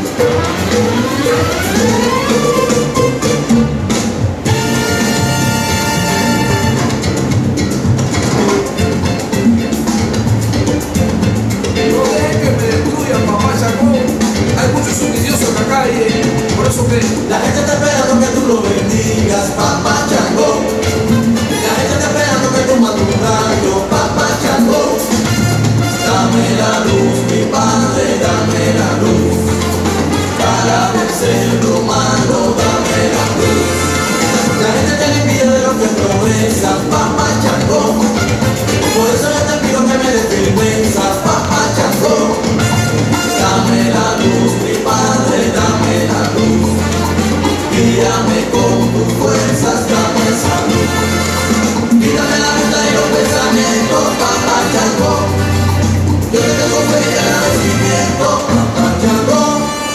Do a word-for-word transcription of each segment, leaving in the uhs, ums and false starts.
La gente está esperando que tú lo bendigas, papá Chango. La gente está esperando que tú mates un rayo, papá Chango. Dame la luz, mi padre, dame la luz. Para vencer lo malo, dame la luz. La gente tiene envidia de lo que progresa, papá Chango. Por eso yo te pido que me des firmeza, papá Chango. Dame la luz, mi padre, dame la luz. Guíame con tus fuerzas, dame salud. Quítame la mente y los pensamientos, papá Chango. Yo te tengo fe y agradecimiento, papá Chango.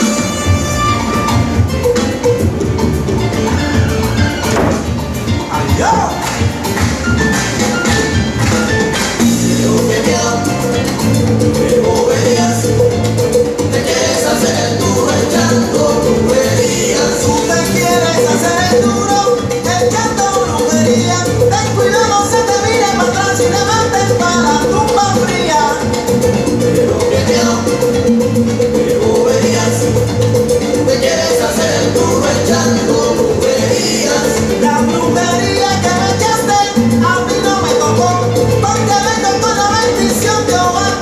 ¡Adiós! Quiero que me boberías. Te quieres hacer el duro echando brujerías. Tú te quieres hacer el duro echando brujerías. Ten cuidado, se te mire para atrás y te mates para la tumba fría. Pero que miedo, que boberías. Te quieres hacer el duro echando brujerías. La brujería que me echaste a mí no me tocó, porque vengo con la bendición de Obata.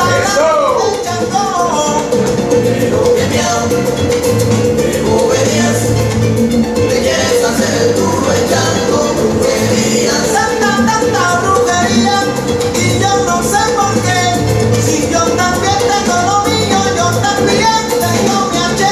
Pero qué miedo, qué boberías. Te quieres hacer el duro echando brujerías. Tanta, tanta brujería y yo no sé por qué. Si yo también tengo lo mío, yo también tengo mi H.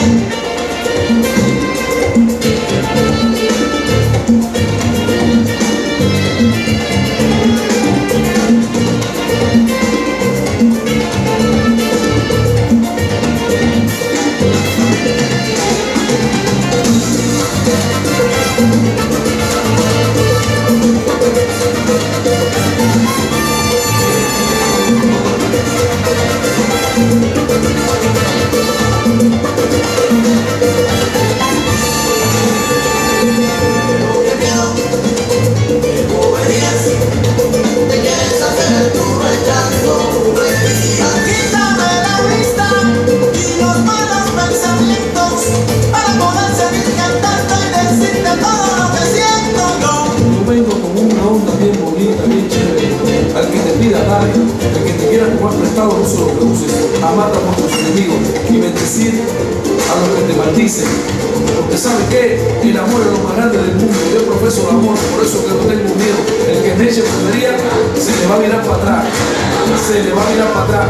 El que te quiera tomar prestado no se lo rehuses, amar a nuestros enemigos y bendecir a los que te maldicen, porque ¿sabe qué? El amor es lo más grande del mundo. Yo profeso el amor, por eso que no tengo miedo. El que me eche brujería se le va a mirar para atrás, se le va a mirar para atrás.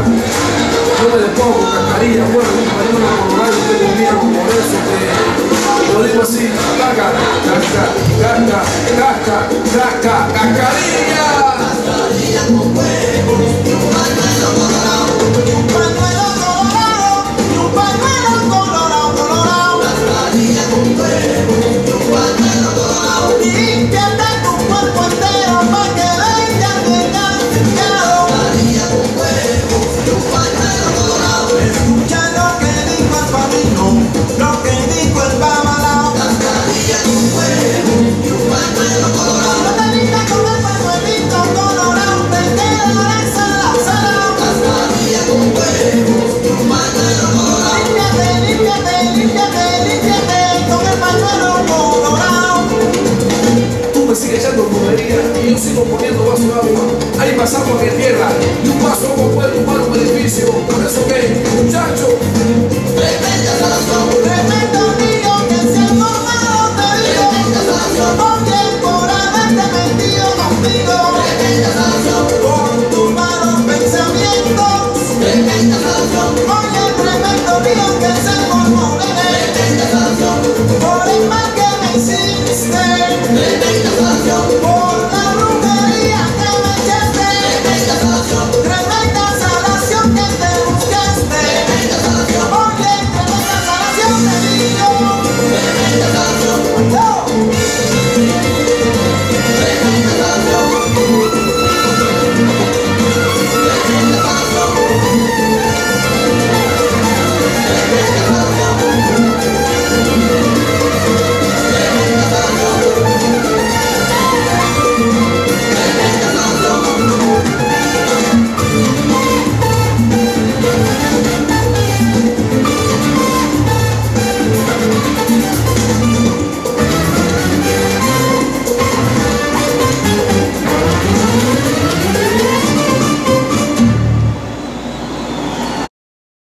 Yo me despojo con cascarilla, bueno, un pañuelo colorado, tengo miedo, por eso que lo digo así, caca, caca, caca, caca, caca, cascarilla. Cascarilla con huevos y un pañuelo colorado. Y un pañuelo colorado, y un pañuelo colorado, colorado. Cascarilla con huevos y un pañuelo colorado. Límpiate tu cuerpo entero para que vengas bien limpiado. Cascarilla con huevos y un pañuelo colorado. Escucha lo que dijo el padrino, lo que dijo el babalao. Cascarilla con huevos y un pañuelo colorado. No te vistas con el pañuelito colorado, te quedarás salado. Cascarilla con huevos y un pañuelo colorado. Límpiate, límpiate, límpiate, límpiate con el pañuelo colorado. Tú me sigues echando brujería y yo sigo poniendo vaso de agua. Hay más agua que tierra y un vaso de agua puede tumbar un edificio. Por eso que, muchachos, Tremenda salación, tremendo niño que se ha formado te digo. tremenda salación, Oye, por haberte mentido conmigo, tremenda salación, por tus malos pensamientos. tremenda salación, Oye, tremendo niño que se formó de tremenda salación, por el mal que me hiciste, tremenda salación, por la brujería que me echaste, tremenda salación, tremenda salación que te buscaste. tremenda salación, Oye, tremenda salación te digo. tremenda salación. Yo.